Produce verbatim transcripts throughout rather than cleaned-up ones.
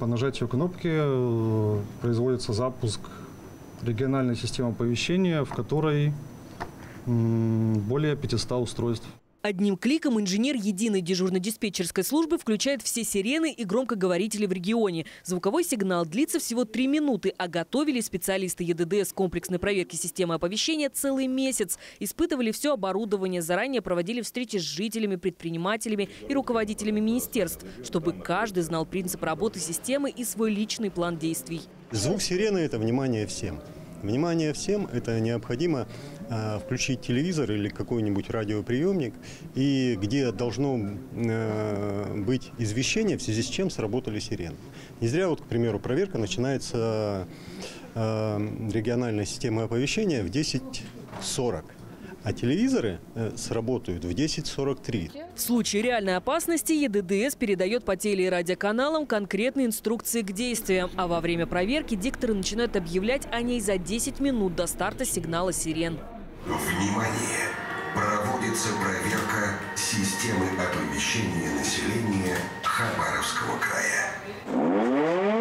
по нажатию кнопки производится запуск региональной системы оповещения, в которой более пятисот устройств. Одним кликом инженер единой дежурно-диспетчерской службы включает все сирены и громкоговорители в регионе. Звуковой сигнал длится всего три минуты, а готовили специалисты ЕДДС комплексной проверки системы оповещения целый месяц. Испытывали все оборудование, заранее проводили встречи с жителями, предпринимателями и руководителями министерств, чтобы каждый знал принцип работы системы и свой личный план действий. Звук сирены – это внимание всем. Внимание всем – это необходимо э, включить телевизор или какой-нибудь радиоприемник, и где должно э, быть извещение, в связи с чем сработали сирены. Не зря, вот, к примеру, проверка начинается э, региональной системы оповещения в десять сорок. А телевизоры э, сработают в десять сорок три. В случае реальной опасности ЕДДС передает по теле- и радиоканалам конкретные инструкции к действиям. А во время проверки дикторы начинают объявлять о ней за десять минут до старта сигнала сирен. Внимание! Проводится проверка системы оповещения населения Хабаровского края.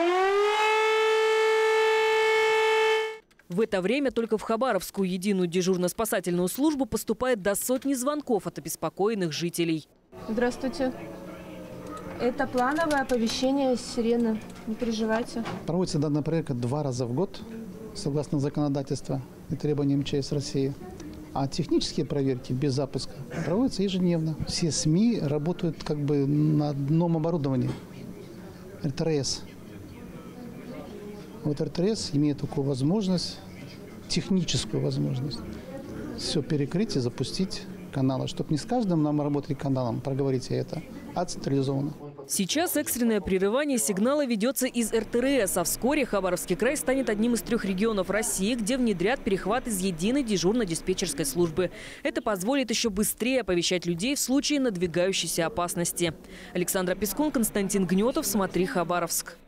В это время только в Хабаровскую единую дежурно-спасательную службу поступает до сотни звонков от обеспокоенных жителей. Здравствуйте. Это плановое оповещение сирены. Не переживайте. Проводится данная проверка два раза в год, согласно законодательству и требованиям МЧС России. А технические проверки без запуска проводятся ежедневно. Все СМИ работают как бы на одном оборудовании. эр тэ эр эс. Вот эр тэ эр эс имеет такую возможность, техническую возможность, все перекрыть и запустить каналы, чтобы не с каждым нам работали каналом, проговорите это, а централизованно. Сейчас экстренное прерывание сигнала ведется из эр тэ эр эс, а вскоре Хабаровский край станет одним из трех регионов России, где внедрят перехват из единой дежурно-диспетчерской службы. Это позволит еще быстрее оповещать людей в случае надвигающейся опасности. Александра Пескун, Константин Гнетов, «Смотри, Хабаровск».